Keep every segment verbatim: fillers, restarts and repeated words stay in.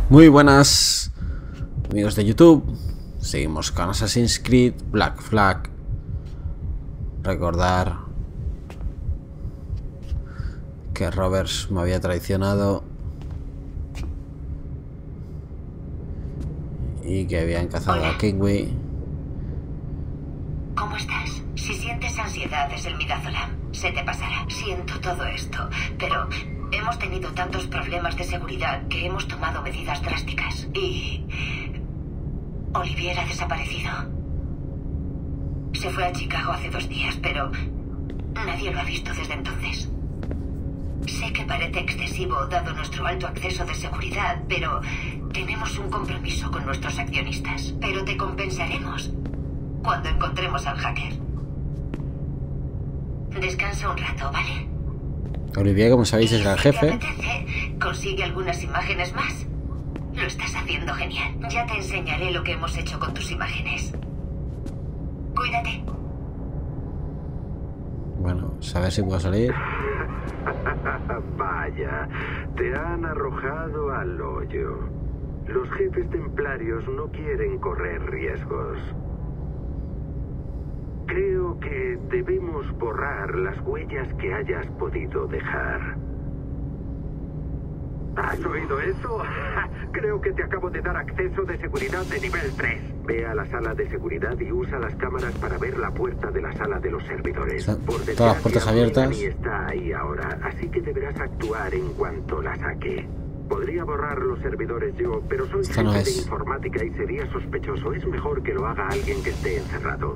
Muy buenas amigos de YouTube. Seguimos con Assassin's Creed Black Flag. Recordar que Roberts me había traicionado y que habían cazado Hola. a Kingway. ¿Cómo estás? Si sientes ansiedad es el midazolam. Se te pasará. Siento todo esto, pero hemos tenido tantos problemas de seguridad que hemos tomado medidas drásticas. Y Olivier ha desaparecido. Se fue a Chicago hace dos días, pero nadie lo ha visto desde entonces. Sé que parece excesivo dado nuestro alto acceso de seguridad, pero tenemos un compromiso con nuestros accionistas. Pero te compensaremos cuando encontremos al hacker. Descansa un rato, ¿vale? Olivier, como sabéis, es el Si jefe. te apetece, consigue algunas imágenes más. Lo estás haciendo genial. Ya te enseñaré lo que hemos hecho con tus imágenes. Cuídate. Bueno, a ver si puedo salir. Vaya, te han arrojado al hoyo. Los jefes templarios no quieren correr riesgos. Creo que debemos borrar las huellas que hayas podido dejar. ¿Has oído eso? Creo que te acabo de dar acceso de seguridad de nivel tres. Ve a la sala de seguridad y usa las cámaras para ver la puerta de la sala de los servidores. Están Por todas las puertas abiertas. Y está ahí ahora, así que deberás actuar en cuanto la saque. Podría borrar los servidores yo, pero soy Esta no jefe de es. informática y sería sospechoso. Es mejor que lo haga alguien que esté encerrado.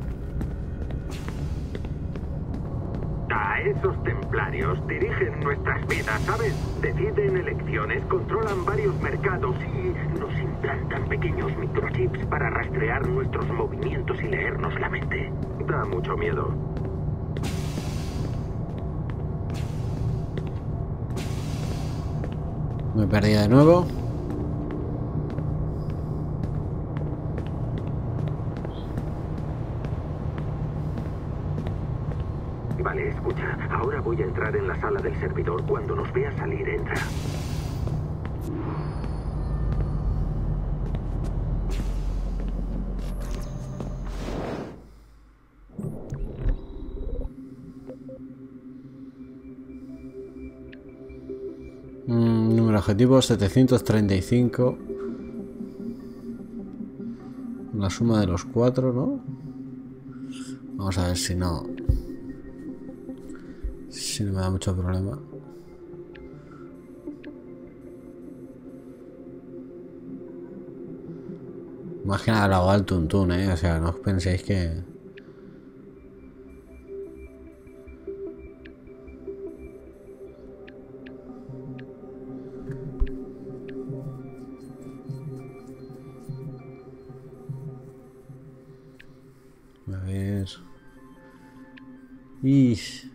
A esos templarios dirigen nuestras vidas, ¿sabes? Deciden elecciones, controlan varios mercados y nos implantan pequeños microchips para rastrear nuestros movimientos y leernos la mente. Da mucho miedo. Me perdí de nuevo. Vale, escucha. Ahora voy a entrar en la sala del servidor. Cuando nos vea salir, entra. Mm, número objetivo setecientos treinta y cinco. La suma de los cuatro, ¿no? Vamos a ver si no... Si no me da mucho problema. Más que nada lo hago al tuntún, ¿eh? O sea, no os penséis que... A ver... Ish.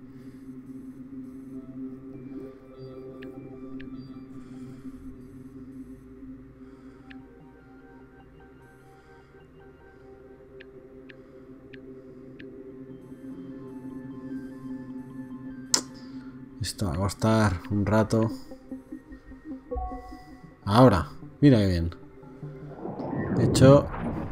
Esto va a costar un rato. Ahora, mira qué bien. De hecho,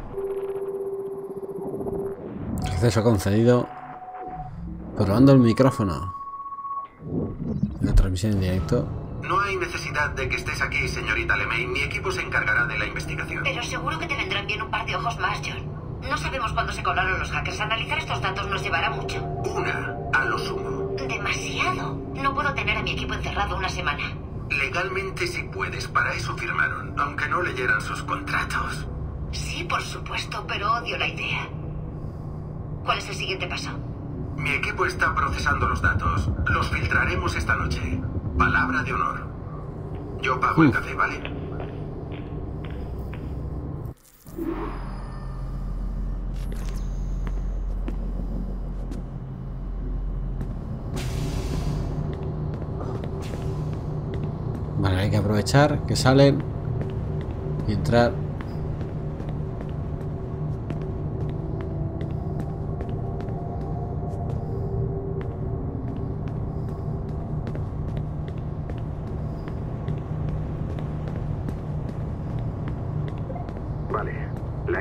acceso concedido. Probando el micrófono. La transmisión en directo. No hay necesidad de que estés aquí, señorita LeMay. Mi equipo se encargará de la investigación. Pero seguro que te vendrán bien un par de ojos más, John. No sabemos cuándo se colaron los hackers. Analizar estos datos nos llevará mucho. Una, a lo sumo. Demasiado. No puedo tener a mi equipo encerrado una semana. Legalmente sí puedes, para eso firmaron, aunque no leyeran sus contratos. Sí, por supuesto, pero odio la idea. ¿Cuál es el siguiente paso? Mi equipo está procesando los datos. Los filtraremos esta noche. Palabra de honor. Yo pago el café, ¿vale? Vale, hay que aprovechar que salen y entrar.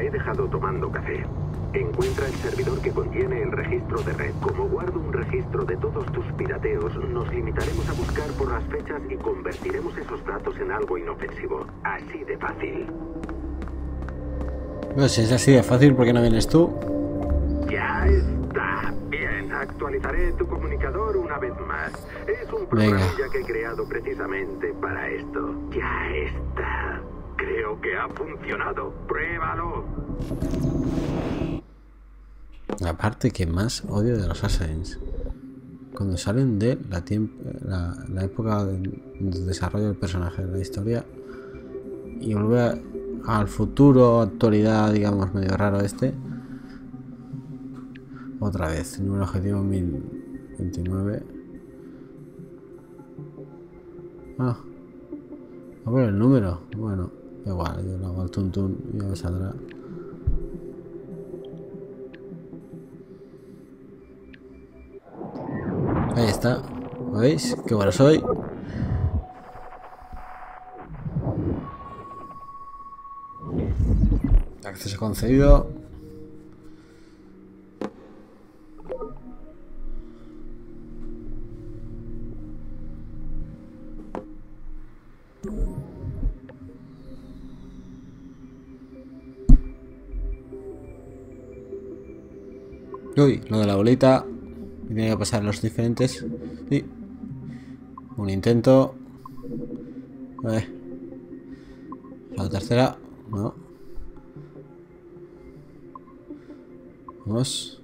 he dejado tomando café. Encuentra el servidor que contiene el registro de red. Como guardo un registro de todos tus pirateos, nos limitaremos a buscar por las fechas y convertiremos esos datos en algo inofensivo. Así de fácil. No, si es así de fácil, ¿por qué no vienes tú? Ya está. Bien, actualizaré tu comunicador una vez más. Es un programilla que he creado precisamente para esto. Ya está. Creo que ha funcionado. ¡Pruébalo! Aparte, que más odio de los Assassins. Cuando salen de la, la, la época del de desarrollo del personaje de la historia y vuelve a, al futuro, actualidad, digamos, medio raro este. Otra vez, número objetivo mil veintinueve. Ah, a ver el número. Bueno, igual, yo lo hago al tuntún y ya me saldrá. Ahí está. ¿Veis? Qué bueno soy. Acceso concedido. Uy, lo de la bolita. Tiene que pasar los diferentes. Sí. Un intento. A ver. La tercera. No. Vamos.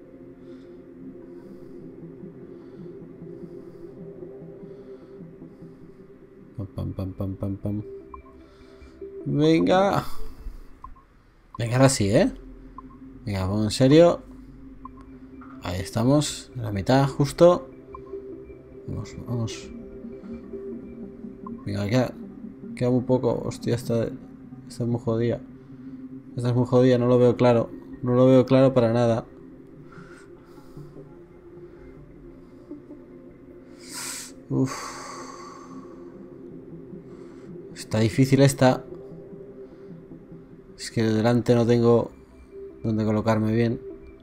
Pam, pam, pam, pam, pam, pam. Venga. Venga, ahora sí, ¿eh? Venga, vamos en serio. Ahí estamos, en la mitad, justo. Vamos, vamos. Venga, queda, queda muy poco. Hostia, esta, esta es muy jodida. Esta es muy jodida, no lo veo claro. No lo veo claro para nada. Uf. Está difícil esta. Es que delante no tengo donde colocarme bien.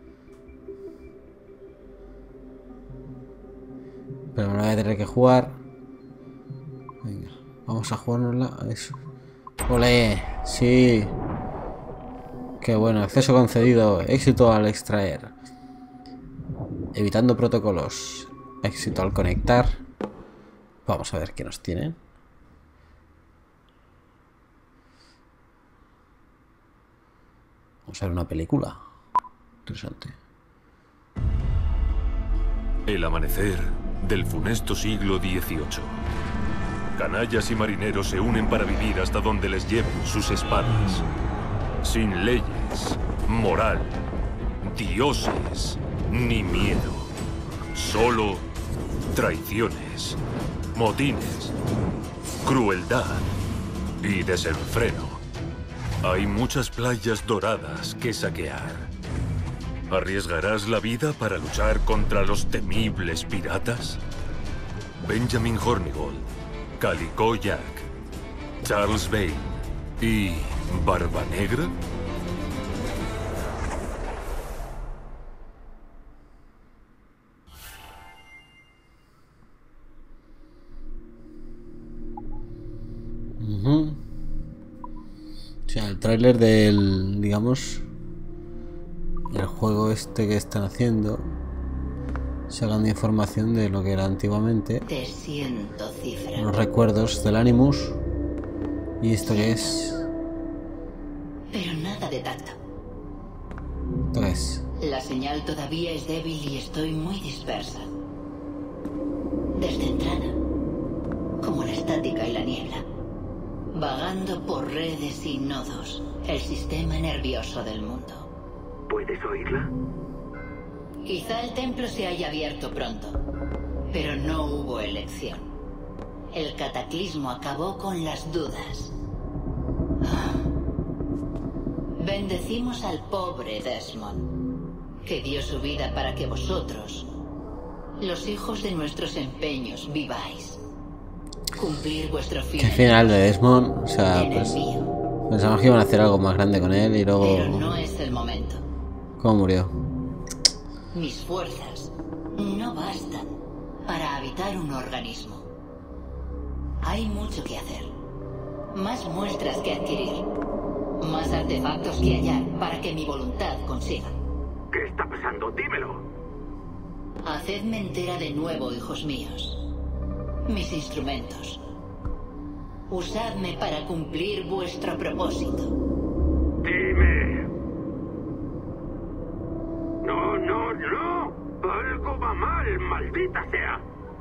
Pero me lo voy a tener que jugar. Venga, vamos a jugárnosla a eso. ¡Ole! ¡Sí! ¡Qué bueno! Acceso concedido. Éxito al extraer. Evitando protocolos. Éxito al conectar. Vamos a ver qué nos tienen. Vamos a ver una película. Interesante. El amanecer del funesto siglo dieciocho. Canallas y marineros se unen para vivir hasta donde les lleven sus espadas. Sin leyes, moral, dioses, ni miedo. Solo traiciones, motines, crueldad y desenfreno. Hay muchas playas doradas que saquear. ¿Arriesgarás la vida para luchar contra los temibles piratas? Benjamin Hornigold, Calico Jack, Charles Bane y Barba Negra. Uh-huh. O sea, el tráiler del, digamos, el juego este que están haciendo, sacando información de lo que era antiguamente. Te siento, Cifra. Los recuerdos del Animus. ¿Y esto qué es? Pero nada de tacto. ¿Esto qué es? La señal todavía es débil y estoy muy dispersa. Descentrada. Como la estática y la niebla. Vagando por redes y nodos. El sistema nervioso del mundo. ¿Puedes oírla? Quizá el templo se haya abierto pronto, pero no hubo elección. El cataclismo acabó con las dudas. Bendecimos al pobre Desmond, que dio su vida para que vosotros, los hijos de nuestros empeños, viváis. Cumplir vuestro fin. ¿Qué final de Desmond? O sea, en pues... el mío. Pensamos que iban a hacer algo más grande con él y luego... Pero no es el momento. ¿Cómo murió? Mis fuerzas no bastan para habitar un organismo. Hay mucho que hacer. Más muestras que adquirir. Más artefactos que hallar para que mi voluntad consiga. ¿Qué está pasando? Dímelo. Hacedme entera de nuevo, hijos míos. Mis instrumentos. Usadme para cumplir vuestro propósito. Dime. No, no, no. Algo va mal, maldita sea.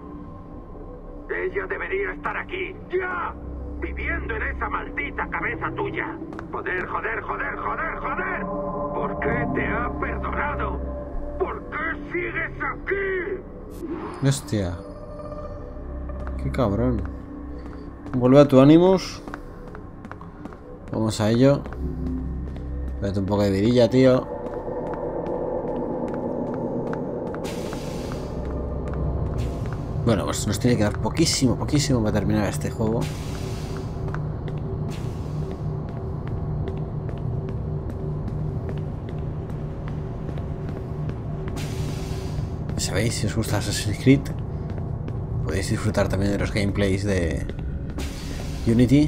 Ella debería estar aquí, ya. Viviendo en esa maldita cabeza tuya. Joder, joder, joder, joder, joder. ¿Por qué te ha perdonado? ¿Por qué sigues aquí? Hostia. Qué cabrón. Vuelve a tu ánimos. Vamos a ello. Espérate un poco de vidilla, tío. Bueno, pues nos tiene que dar poquísimo, poquísimo para terminar este juego. ¿Sabéis? Si os gusta Assassin's Creed, podéis disfrutar también de los gameplays de Unity.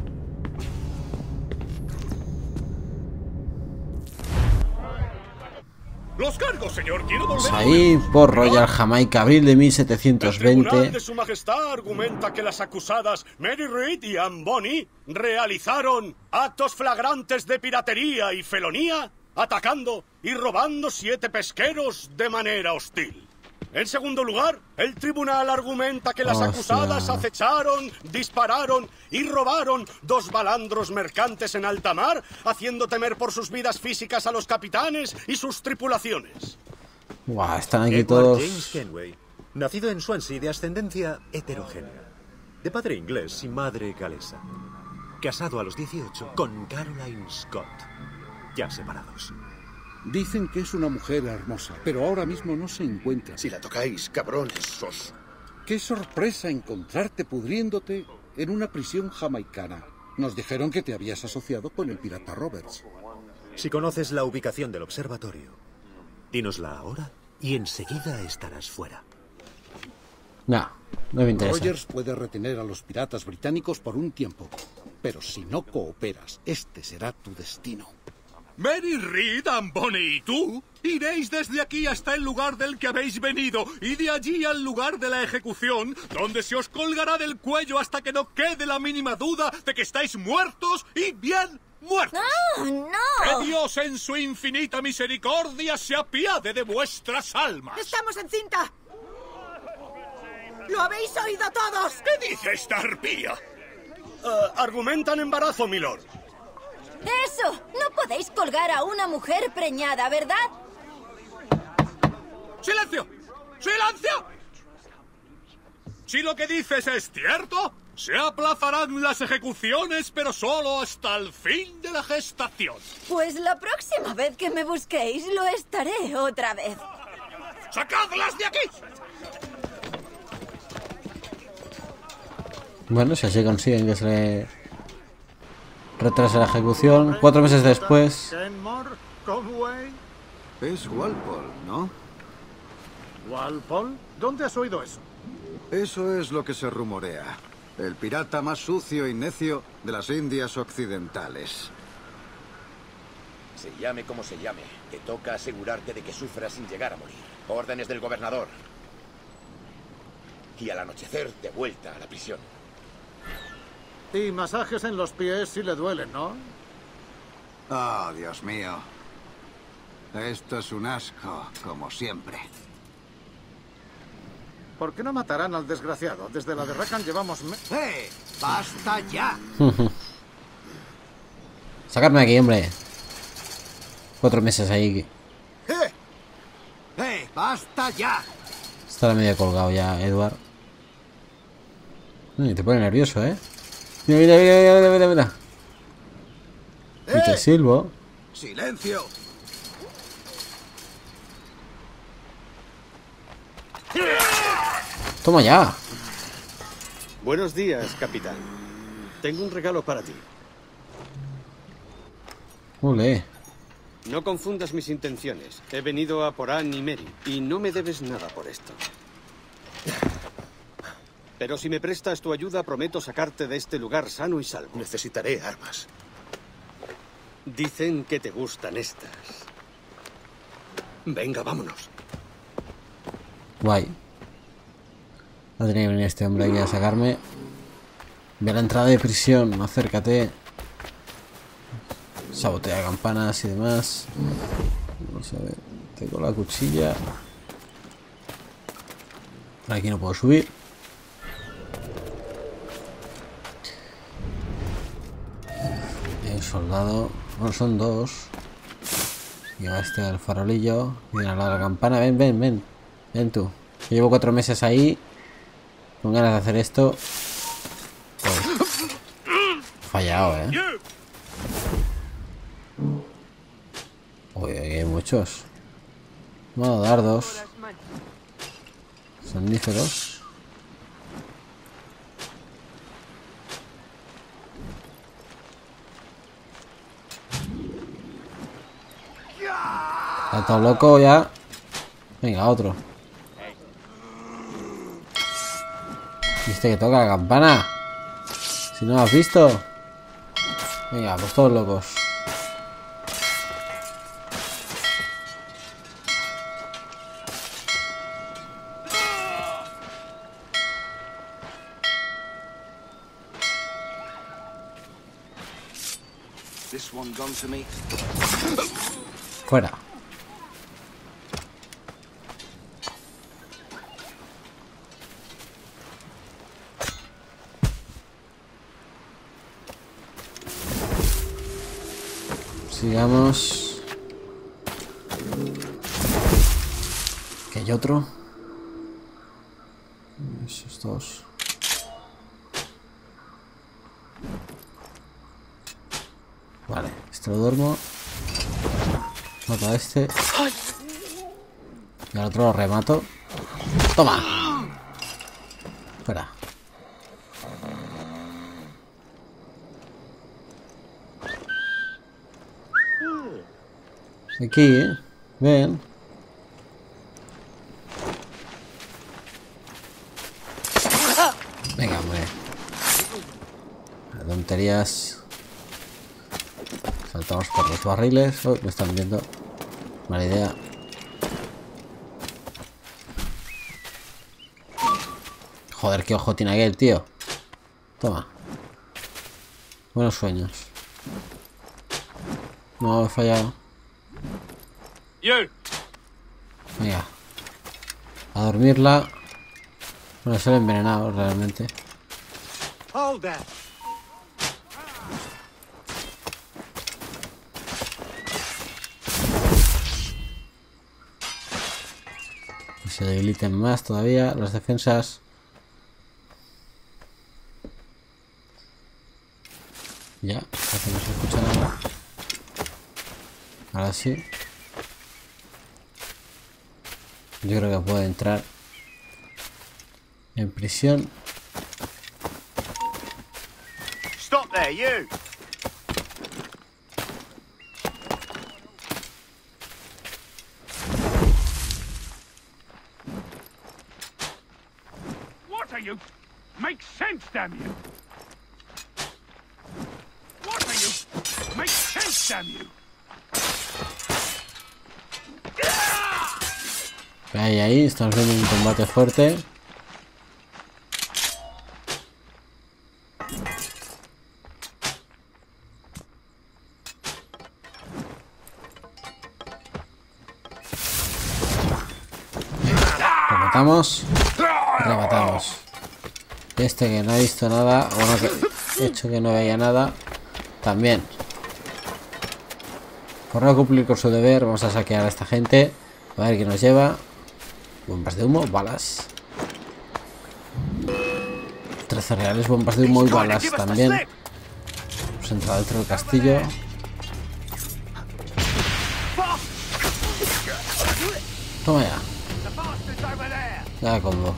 Los cargos, señor. Quiero volver a Ahí, oírlos. por Royal Jamaica, abril de mil setecientos El tribunal veinte. de su majestad argumenta que las acusadas Mary Reed y Anne Bonny realizaron actos flagrantes de piratería y felonía, atacando y robando siete pesqueros de manera hostil. En segundo lugar, el tribunal argumenta que las Hostia. acusadas acecharon, dispararon y robaron dos balandros mercantes en alta mar, haciendo temer por sus vidas físicas a los capitanes y sus tripulaciones. Buah, están aquí Edward todos. James Kenway, nacido en Swansea de ascendencia heterogénea, de padre inglés y madre galesa, casado a los dieciocho con Caroline Scott, ya separados. Dicen que es una mujer hermosa, pero ahora mismo no se encuentra. Si la tocáis, cabrones, sos... Qué sorpresa encontrarte pudriéndote en una prisión jamaicana. Nos dijeron que te habías asociado con el pirata Roberts. Si conoces la ubicación del observatorio, dínosla ahora y enseguida estarás fuera. No, no me interesa. Rogers puede retener a los piratas británicos por un tiempo, pero si no cooperas, este será tu destino. Mary Reed, Anne Bonny y tú iréis desde aquí hasta el lugar del que habéis venido y de allí al lugar de la ejecución, donde se os colgará del cuello hasta que no quede la mínima duda de que estáis muertos y bien muertos. ¡No, no! Que Dios en su infinita misericordia se apiade de vuestras almas. ¡Estamos en cinta! ¡Lo habéis oído todos! ¿Qué dice esta arpía? Uh, argumentan embarazo, milord. ¡Eso! No podéis colgar a una mujer preñada, ¿verdad? ¡Silencio! ¡Silencio! Si lo que dices es cierto, se aplazarán las ejecuciones, pero solo hasta el fin de la gestación. Pues la próxima vez que me busquéis, lo estaré otra vez. ¡Sacadlas de aquí! Bueno, si así consiguen que se le retrase la ejecución. Cuatro meses después. Kenmore, Conway. Es Walpole, ¿no? ¿Walpole? ¿Dónde has oído eso? Eso es lo que se rumorea. El pirata más sucio y necio de las Indias Occidentales. Se llame como se llame, te toca asegurarte de que sufra sin llegar a morir. Órdenes del gobernador. Y al anochecer, de vuelta a la prisión. Y masajes en los pies si le duelen, ¿no? Oh, Dios mío. Esto es un asco, como siempre. ¿Por qué no matarán al desgraciado? Desde la de Rakan llevamos... Me ¡Eh! ¡Basta ya! Sacarme de aquí, hombre. Cuatro meses ahí. ¡Eh! ¡Eh! ¡Basta ya! Estará medio colgado ya, Edward. Y te pone nervioso, ¿eh? Mira, mira, mira, mira, mira, mira. Y te silbo. ¡Silencio! Toma ya. Buenos días, capitán. Tengo un regalo para ti. Ole. No confundas mis intenciones. He venido a por Anne y Mary, y no me debes nada por esto. Pero si me prestas tu ayuda, prometo sacarte de este lugar sano y salvo. Necesitaré armas. Dicen que te gustan estas. Venga, vámonos. Guay. No tenía que venir este hombre aquí a sacarme. Ve a la entrada de prisión, acércate. Sabotea campanas y demás. Vamos a ver. Tengo la cuchilla. Por aquí no puedo subir. Hay un soldado. Bueno, son dos. Lleva este al farolillo. Viene al lado de la campana. Ven, ven, ven. Ven tú. Yo llevo cuatro meses ahí. Con ganas de hacer esto. Pues, fallado, eh. Uy, aquí hay muchos. No, dardos. Soníferos. Está todo loco ya. Venga, otro. ¿Viste que toca la campana? Si no lo has visto. Venga, pues todos locos. Fuera. Sigamos. Que hay otro. Esos dos. Vale, este lo duermo. Mato a este. Y al otro lo remato. ¡Toma! Fuera. Aquí, ¿eh? Ven. Venga, hombre. Las tonterías. Saltamos por los barriles. Oh, me están viendo. Mala idea. Joder, qué ojo tiene aquel, tío. Toma. Buenos sueños. No, he fallado. Venga. A dormirla. Bueno, se lo he envenenado realmente. Se debiliten más todavía las defensas. Ya, parece que no se escucha nada. Ahora sí. Yo creo que puede entrar en prisión. Stop there, you. What are you? Make sense, damn you. What are you? Make sense, damn you. Ahí, ahí, estamos viendo un combate fuerte. Rematamos. Rematamos. Este que no ha visto nada, bueno, que he hecho que no veía nada, también. Por no cumplir con su deber, vamos a saquear a esta gente. A ver qué nos lleva. Bombas de humo, balas. trece reales, bombas de humo y balas también. Hemos entrado dentro del castillo. Toma ya. Ya combo.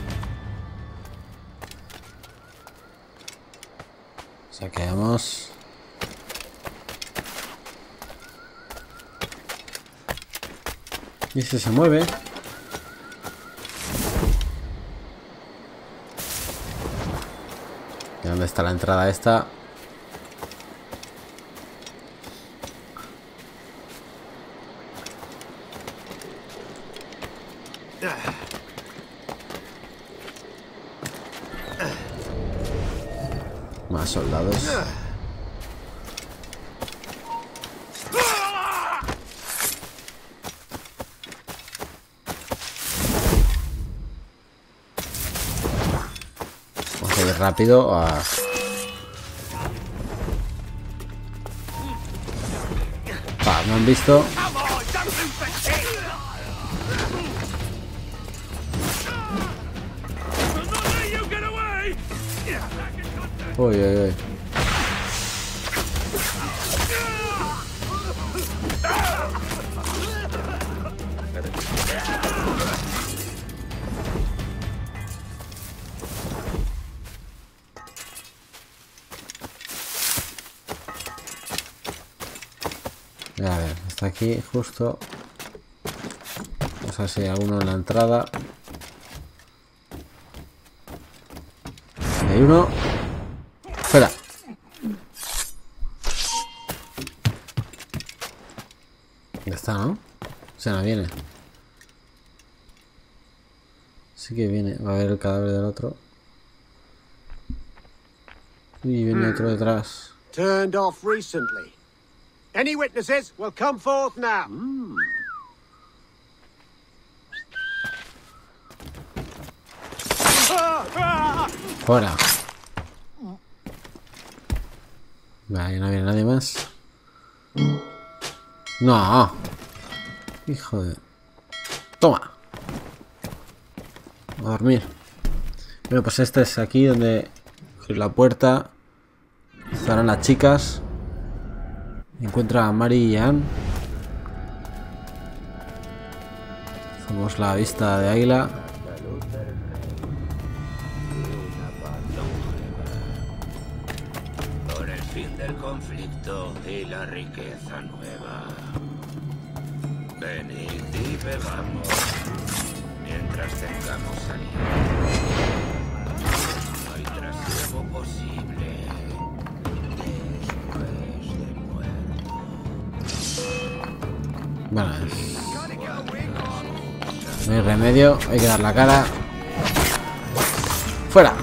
Saqueamos. Y ese se mueve. ¿Y dónde está la entrada esta? Más soldados. Vamos a ir rápido a... Ah, me han visto. Uy, uy, uy. A ver, está aquí justo. Vamos a ver si hay alguno en la entrada. Hay uno. Fuera. Ya está, ¿no? O sea, no viene. Sí que viene. Va a ver el cadáver del otro. Y viene otro detrás. Turned off recently. Any witnesses will come forth now. Mm. Fuera. Vale, no viene nadie más. No. Hijo de... Toma. A dormir. Bueno, pues este es aquí donde la puerta. Estarán las chicas. Encuentra a Mary y Ann. Hacemos la vista de águila. Por el fin del conflicto y la riqueza nueva. Venid y bebamos mientras tengamos salida. No hay trasiego posible después de muerto. Bueno, no hay remedio, hay que dar la cara. ¡Fuera!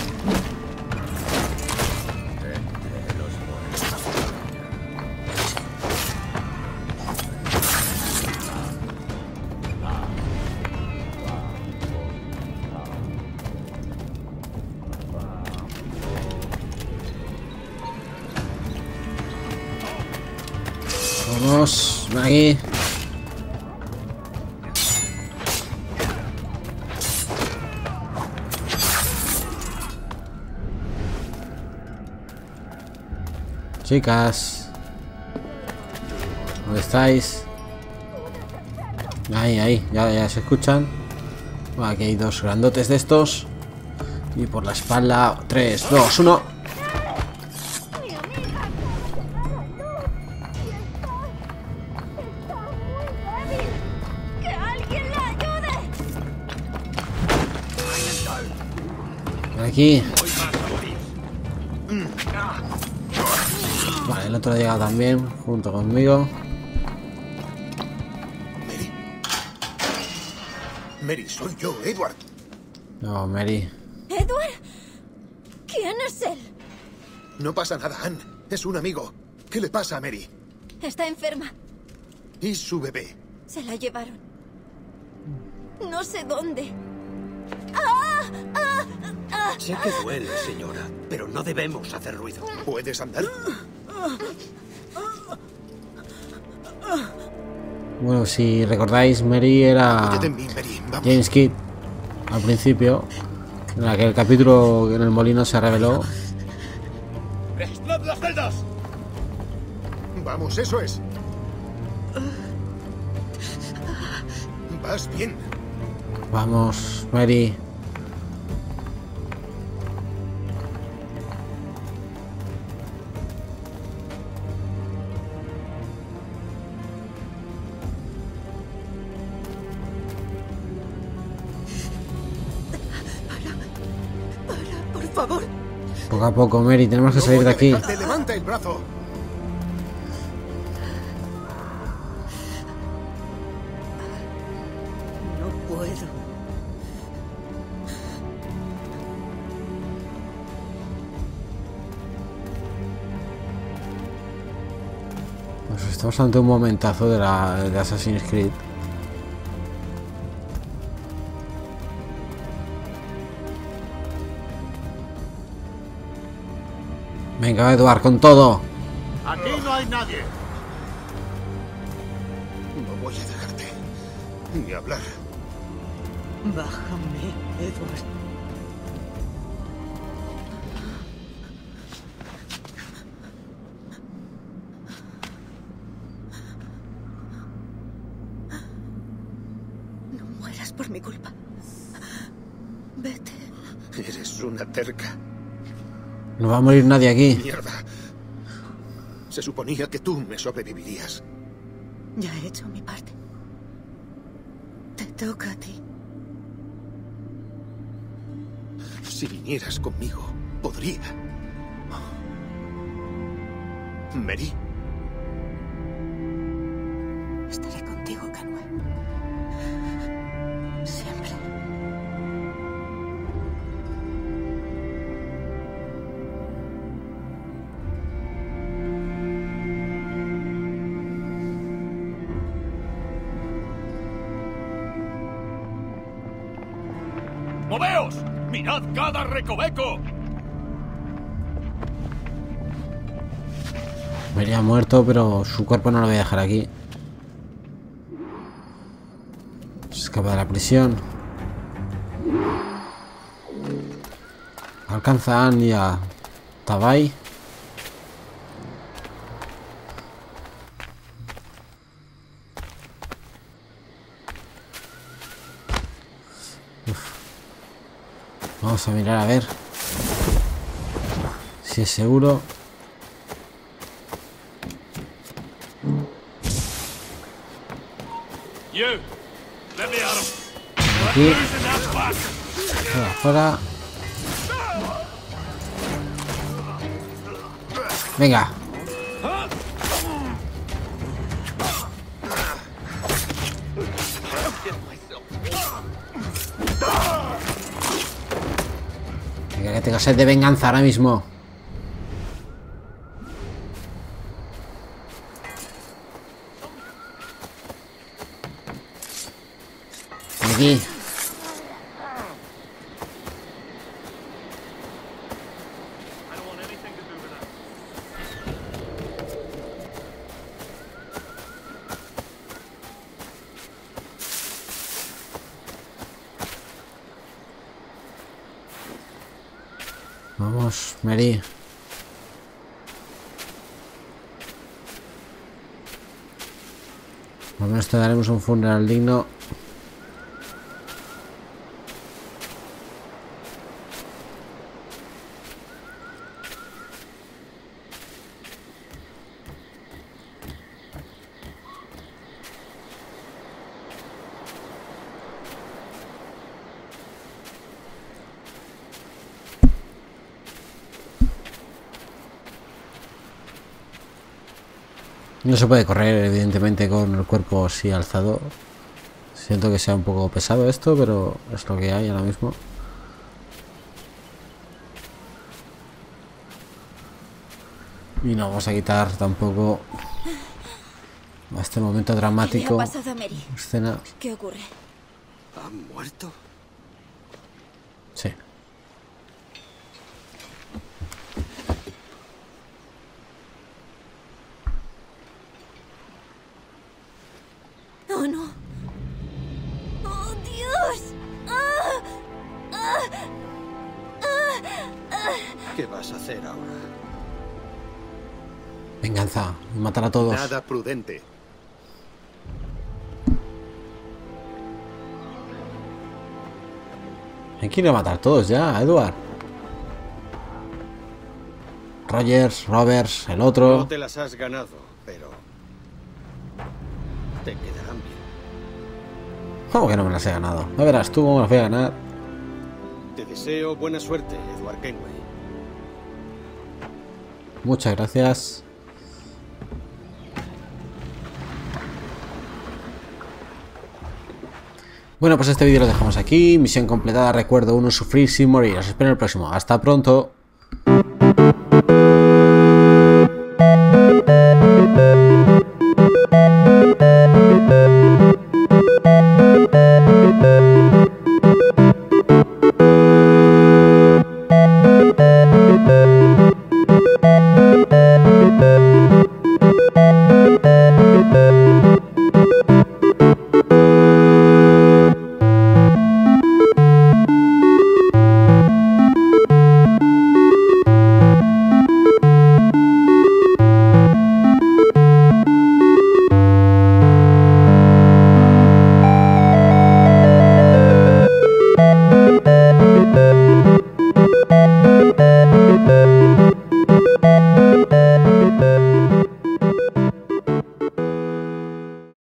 Vamos, ven aquí. Chicas, ¿dónde estáis? Ahí, ahí, ya, ya se escuchan. Bueno, aquí hay dos grandotes de estos. Y por la espalda, tres, dos, uno. Aquí. Vale, el otro ha llegado también, junto conmigo. Mary. Mary, soy yo, Edward. No, Mary. ¿Edward? ¿Quién es él? No pasa nada, Ann. Es un amigo. ¿Qué le pasa a Mary? Está enferma. ¿Y su bebé? Se la llevaron. No sé dónde. ¡Ah! ¡Ah! ¡Ah! Sé que duele, señora, pero no debemos hacer ruido. ¿Puedes andar? Bueno, si recordáis, Mary era James Kidd al principio. En aquel capítulo en el molino se reveló. ¡Explod las celdas! Vamos, eso es. Vas bien. Vamos, Mary. favor. Poco a poco, Mary, tenemos que salir de aquí. Levanta el brazo. No puedo. Pues estamos ante un momentazo de la de Assassin's Creed. Venga, Edward, con todo. Aquí no hay nadie. No voy a dejarte ni hablar. Bájame, Edward. No mueras por mi culpa. Vete. Eres una terca. No va a morir nadie aquí. Mierda. Se suponía que tú me sobrevivirías. Ya he hecho mi parte. Te toca a ti. Si vinieras conmigo, podría. Mary. Estaré contigo, Kenway. Siempre. ¡Moveos! ¡Mirad cada recoveco! Mary ha muerto, pero su cuerpo no lo voy a dejar aquí. Se escapa de la prisión. Alcanza a Anne y a Tavai. Vamos a mirar a ver si es seguro. Aquí. Fuera, fuera. Venga. Venga, que tenga sed de venganza ahora mismo. Aquí. Vamos, Mary. Al menos te daremos un funeral digno. No se puede correr, evidentemente, con el cuerpo así alzado. Siento que sea un poco pesado esto, pero es lo que hay ahora mismo. Y no vamos a quitar tampoco a este momento dramático. ¿Qué le ha pasado a Mary? Escena. ¿Qué ocurre? ¿Ha muerto? Sí. ¡Oh, no! ¡Oh, Dios! ¡Ah! ¡Ah! ¡Ah! ¿Qué vas a hacer ahora? Venganza, y matar a todos. Nada prudente. Hay que ir a matar a todos ya, Edward. Rogers, Roberts, el otro. No te las has ganado, pero te quedarán bien. ¿Cómo que no me las he ganado? Ya verás tú cómo las voy a ganar. Te deseo buena suerte, Edward Kenway. Muchas gracias. Bueno, pues este vídeo lo dejamos aquí. Misión completada, recuerdo uno, sufrir sin morir. Os espero en el próximo. Hasta pronto.